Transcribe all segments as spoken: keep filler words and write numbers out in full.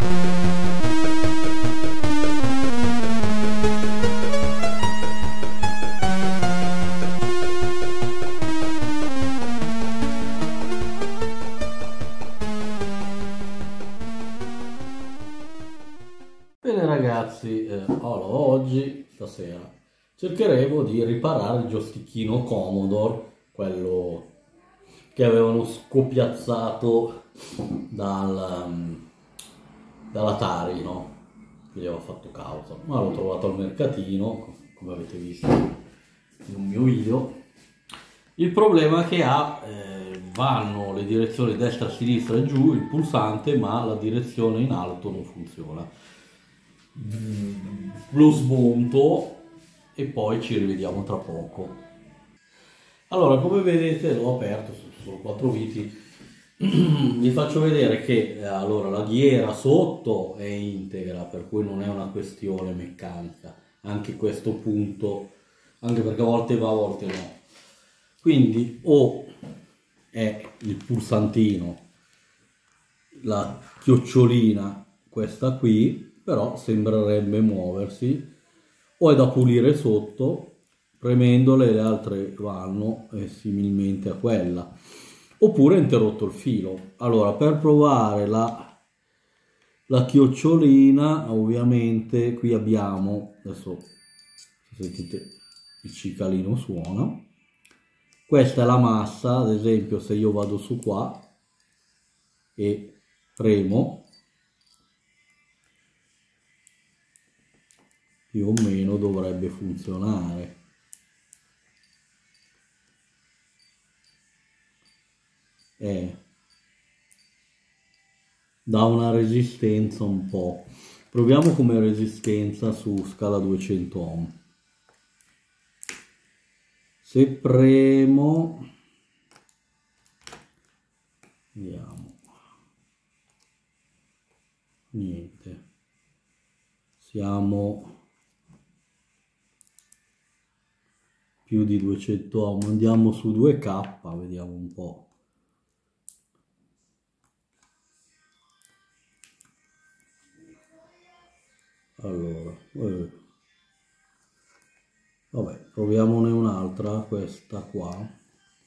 Bene ragazzi, eh, allora, oggi, stasera, cercheremo di riparare il gioschicchino Commodore, quello che avevano scopiazzato dal, um, dall'Atari, no? Che gli aveva fatto causa. Ma l'ho trovato al mercatino, come avete visto in un mio video. Il problema che ha, eh, vanno le direzioni destra, sinistra e giù, il pulsante, ma la direzione in alto non funziona. Lo smonto e poi ci rivediamo tra poco. Allora, come vedete, l'ho aperto, sono solo quattro viti. Vi faccio vedere che eh, allora la ghiera sotto è integra, per cui non è una questione meccanica, anche questo punto, anche perché a volte va, a volte no. Quindi o è il pulsantino, la chiocciolina, questa qui, però sembrerebbe muoversi, o è da pulire sotto, premendole le altre vanno eh, similmente a quella, oppure è interrotto il filo. Allora, per provare la, la chiocciolina, ovviamente qui abbiamo, adesso sentite il cicalino suona, questa è la massa. Ad esempio, se io vado su qua e premo, più o meno dovrebbe funzionare. Eh, dà una resistenza un po'. Proviamo come resistenza su scala duecento ohm. Se premo, vediamo, niente, siamo più di duecento ohm. Andiamo su due K, vediamo un po'. Allora, eh. vabbè, proviamone un'altra, questa qua.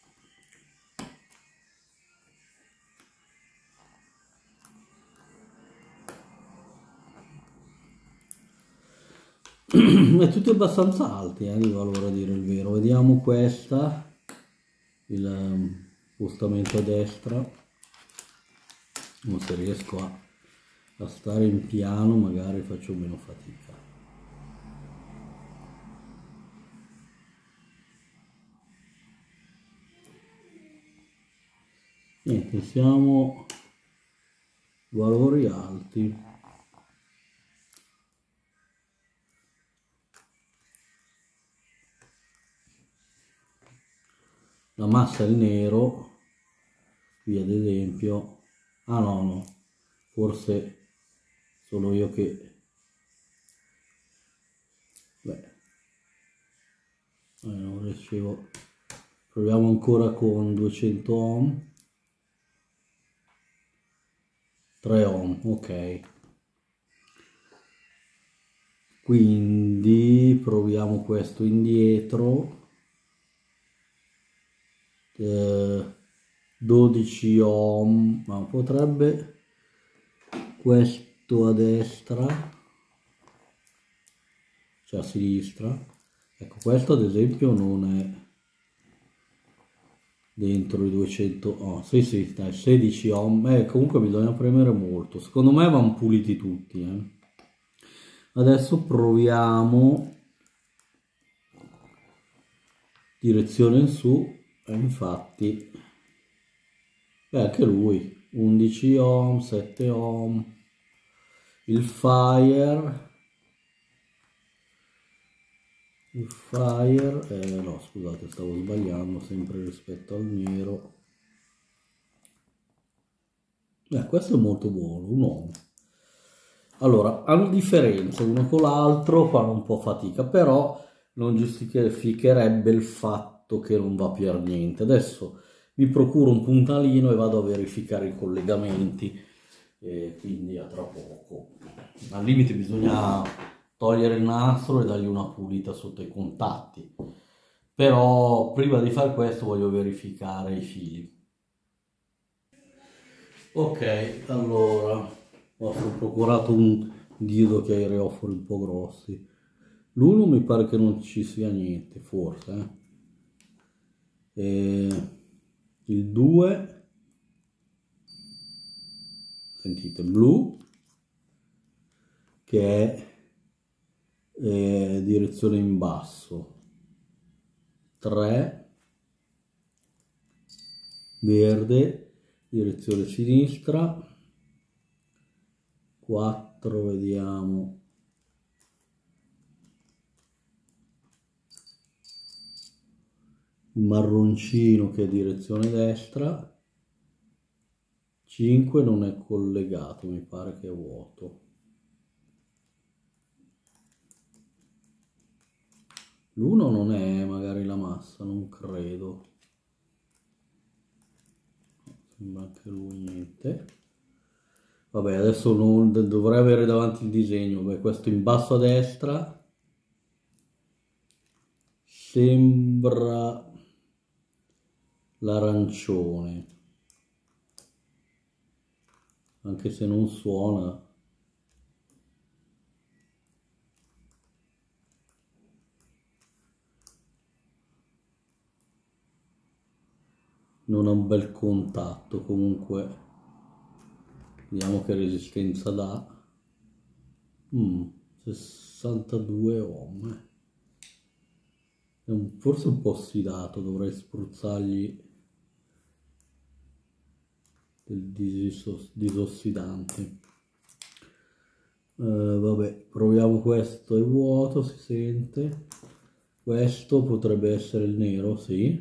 È tutti abbastanza alti, eh, di valore, a dire il vero. Vediamo questa, il um, spostamento a destra. Non se riesco a, a stare in piano, magari faccio meno fatica. Niente, siamo valori alti. La massa è il nero, qui ad esempio, ah no no, forse sono io che, beh, eh, non riuscivo, proviamo ancora con duecento ohm, tre ohm, ok, quindi proviamo questo indietro. dodici ohm, ma potrebbe questo a destra, cioè a sinistra. Ecco, questo ad esempio non è dentro i duecento, oh, sì sì, dai, sedici ohm. Eh, comunque bisogna premere molto, secondo me vanno puliti tutti, eh. Adesso proviamo direzione in su. E infatti, beh, anche lui undici ohm, sette ohm. Il fire, il fire, eh, no scusate, stavo sbagliando, sempre rispetto al nero. Eh, questo è molto buono, un ohm. Allora, hanno differenza uno con l'altro, fanno un po' fatica, però non giustificherebbe il fatto che non va per niente. Adesso mi procuro un puntalino e vado a verificare i collegamenti, e quindi a tra poco. Al limite bisogna togliere il nastro e dargli una pulita sotto i contatti, però prima di fare questo voglio verificare i fili. Ok, allora ho procurato un diodo che ha i reofori un po' grossi. L'uno mi pare che non ci sia niente, forse eh. E il due, sentite, blu, che è eh, direzione in basso. tre, verde, direzione sinistra. quattro, vediamo, il marroncino che è direzione destra. cinque non è collegato, mi pare che è vuoto. L'uno non è magari la massa, non credo. Sembra anche lui niente. Vabbè, adesso non, dovrei avere davanti il disegno. Beh, questo in basso a destra sembra l'arancione, anche se non suona. Non ha un bel contatto, comunque vediamo che resistenza dà. mm, sessantadue ohm, è un, forse un po' ossidato, dovrei spruzzargli del disossidante. Uh, vabbè, proviamo. Questo è vuoto, si sente. Questo potrebbe essere il nero, sì.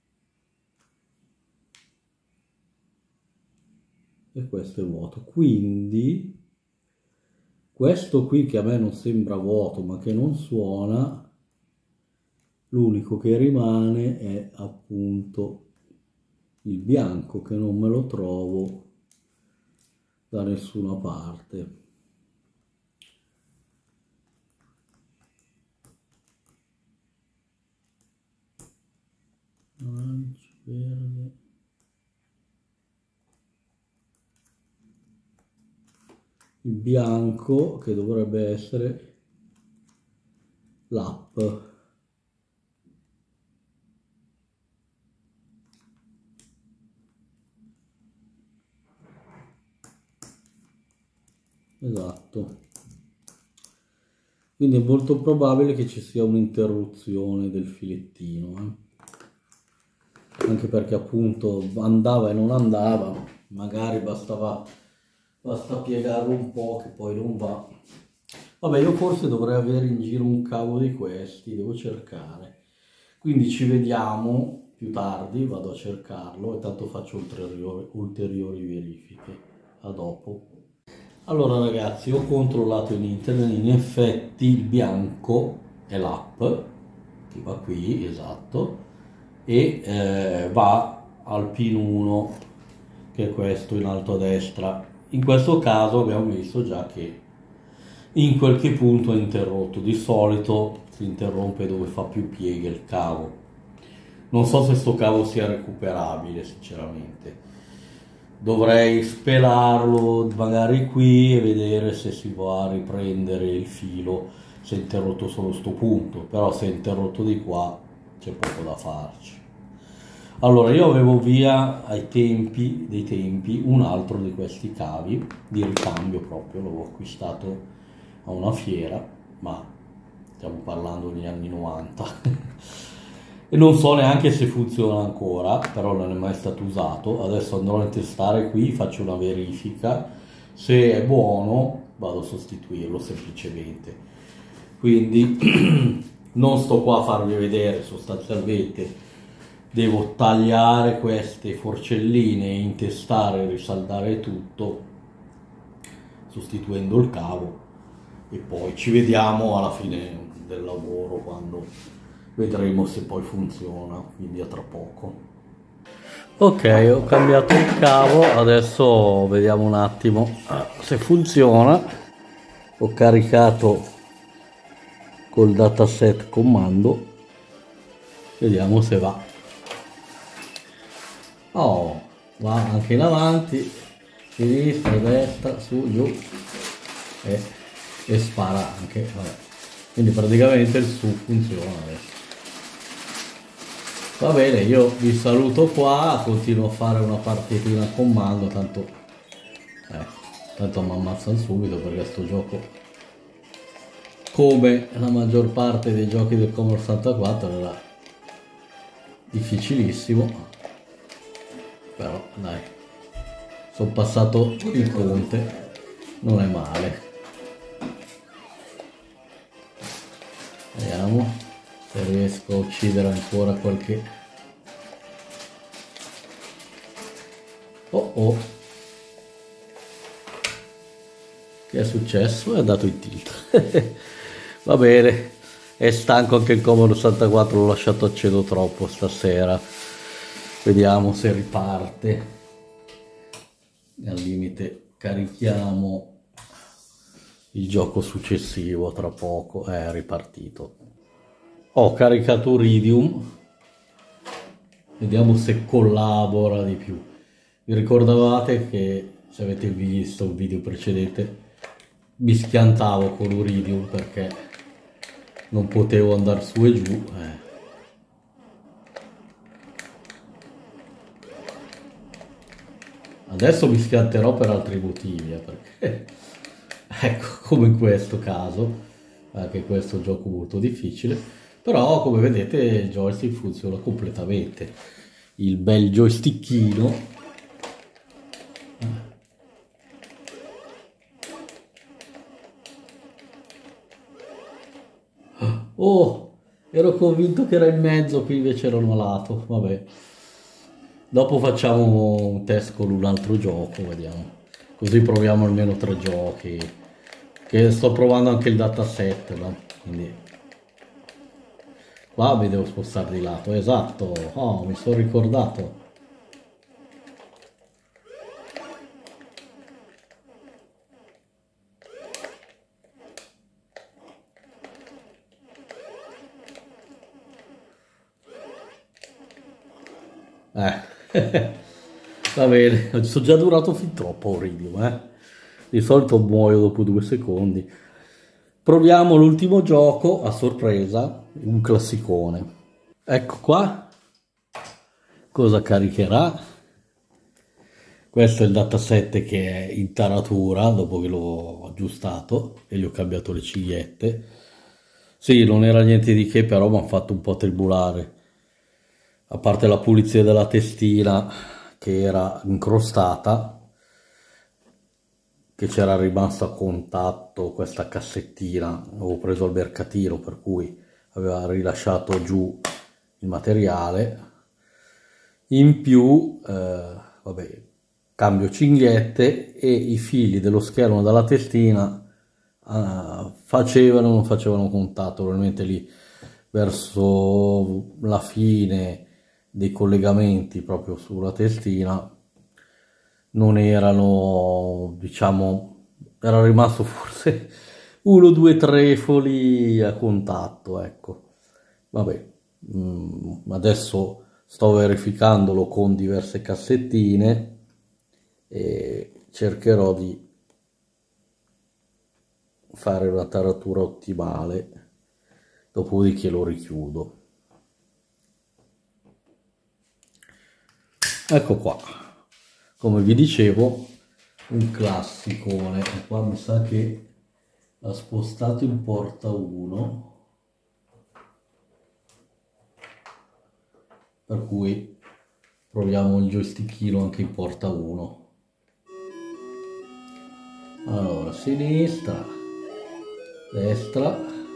E questo è vuoto, quindi questo qui che a me non sembra vuoto ma che non suona, l'unico che rimane è appunto il bianco, che non me lo trovo da nessuna parte. Arancio, verde. Il bianco che dovrebbe essere l'app. Esatto. Quindi è molto probabile che ci sia un'interruzione del filettino, eh? Anche perché appunto andava e non andava, magari bastava basta piegarlo un po' che poi non va. Vabbè, io forse dovrei avere in giro un cavo di questi, devo cercare. Quindi ci vediamo più tardi, vado a cercarlo e tanto faccio ulteriori, ulteriori verifiche. A dopo. Allora ragazzi, ho controllato in internet, in effetti il bianco è l'app, che va qui, esatto, e eh, va al pin uno, che è questo in alto a destra. In questo caso abbiamo visto già che in qualche punto è interrotto. Di solito si interrompe dove fa più pieghe il cavo. Non so se sto cavo sia recuperabile, sinceramente. Dovrei spelarlo magari qui e vedere se si va a riprendere il filo, se è interrotto solo sto punto, però se è interrotto di qua c'è poco da farci. Allora, io avevo via ai tempi dei tempi un altro di questi cavi di ricambio, proprio l'avevo acquistato a una fiera, ma stiamo parlando degli anni novanta e non so neanche se funziona ancora, però non è mai stato usato. Adesso andrò a testare qui, faccio una verifica, se è buono vado a sostituirlo semplicemente. Quindi non sto qua a farvi vedere, sostanzialmente devo tagliare queste forcelline, intestare, risaldare tutto sostituendo il cavo e poi ci vediamo alla fine del lavoro, quando vedremo se poi funziona, quindi a tra poco. Ok, ho cambiato il cavo, adesso vediamo un attimo se funziona. Ho caricato col dataset comando, vediamo se va. Oh, va anche in avanti, sinistra, destra, su, giù e, e spara anche. Vabbè. Quindi praticamente il su funziona adesso. Va bene, io vi saluto qua, continuo a fare una partitina a comando, tanto, eh, tanto mi ammazzano subito perché sto gioco, come la maggior parte dei giochi del Commodore sessantaquattro, era difficilissimo, però dai, sono passato il ponte, non è male. Vediamo se riesco a uccidere ancora qualche... Oh oh, che è successo? È andato in tilt. Va bene, è stanco anche il Commodore sessantaquattro, l'ho lasciato acceso troppo stasera. Vediamo se riparte. Al limite carichiamo il gioco successivo tra poco. È ripartito. Ho caricato Uridium, vediamo se collabora di più. Vi ricordavate che, se avete visto il video precedente, mi schiantavo con Uridium perché non potevo andare su e giù. Eh. Adesso mi schianterò per altri motivi, eh, perché ecco, come in questo caso, anche questo è un gioco molto difficile. Però come vedete il joystick funziona completamente, il bel joystickino. Oh, ero convinto che era in mezzo, qui invece erano a lato, vabbè. Dopo facciamo un test con un altro gioco, vediamo, così proviamo almeno tre giochi, che sto provando anche il dataset, no? Quindi... Qua mi devo spostare di lato, esatto, oh, mi sono ricordato. Eh, va bene, sono già durato fin troppo Uridium, eh. Di solito muoio dopo due secondi. Proviamo l'ultimo gioco, a sorpresa, un classicone. Ecco qua, cosa caricherà? Questo è il dataset che è in taratura, dopo che l'ho aggiustato e gli ho cambiato le cigliette. Sì, non era niente di che, però mi ha fatto un po' tribulare. A parte la pulizia della testina, che era incrostata, che c'era rimasto a contatto questa cassettina, avevo preso al mercatino, per cui aveva rilasciato giù il materiale. In più, eh, vabbè, cambio cinghette e i fili dello schermo dalla testina eh, facevano o non facevano contatto, probabilmente lì verso la fine dei collegamenti proprio sulla testina non erano, diciamo, era rimasto forse uno, due trefoli a contatto, ecco. Vabbè, mm, adesso sto verificandolo con diverse cassettine e cercherò di fare una taratura ottimale, dopodiché lo richiudo. Ecco qua, come vi dicevo, un classicone. E qua mi sa che l'ha spostato in porta uno, per cui proviamo il joystickino anche in porta uno. Allora, sinistra, destra,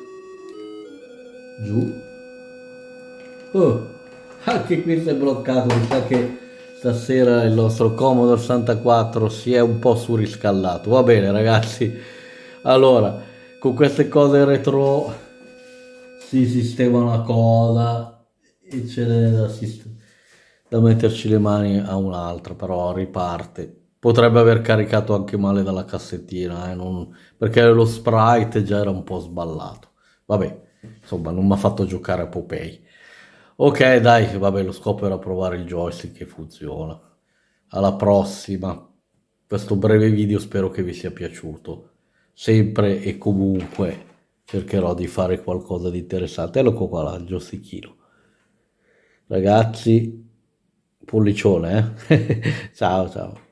giù. Oh, anche qui si è bloccato, mi sa che stasera il nostro Commodore sessantaquattro si è un po' surriscaldato. Va bene ragazzi, allora con queste cose retro si sistema una cosa e ce n'è da sistemare. da metterci le mani a un'altra, però riparte. Potrebbe aver caricato anche male dalla cassettina, eh, non- perché lo sprite già era un po' sballato. Vabbè, insomma, non mi ha fatto giocare a Popeye. Ok, dai, vabbè, lo scopo era provare il joystick che funziona. Alla prossima. Questo breve video spero che vi sia piaciuto. Sempre e comunque cercherò di fare qualcosa di interessante. Ecco qua là, il joystickino. Ragazzi, pollicione, eh? Ciao, ciao.